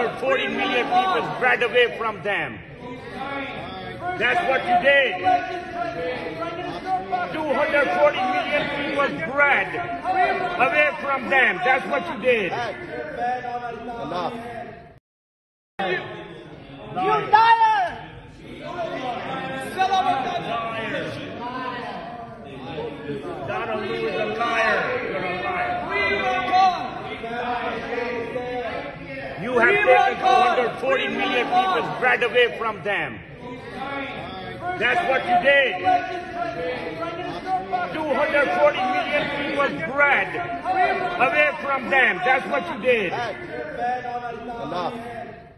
240 million people's bread away from them. That's what you did. 240 million people's bread away from them. That's what you did. Enough. You liar! Donald Lu is a liar. You're a liar. You have taken 240 million people's bread away from them. That's what you did. 240 million people's bread away from them. That's what you did. Enough.